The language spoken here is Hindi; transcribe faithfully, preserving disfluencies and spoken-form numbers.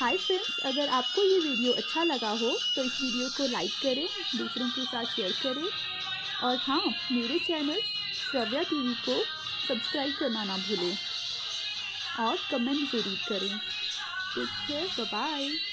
हाय फ्रेंड्स, अगर आपको ये वीडियो अच्छा लगा हो तो इस वीडियो को लाइक करें, दूसरों के साथ शेयर करें और हाँ, मेरे चैनल श्रव्या टीवी को सब्सक्राइब करना ना भूलें और कमेंट ज़रूर करें। Take care, bye bye.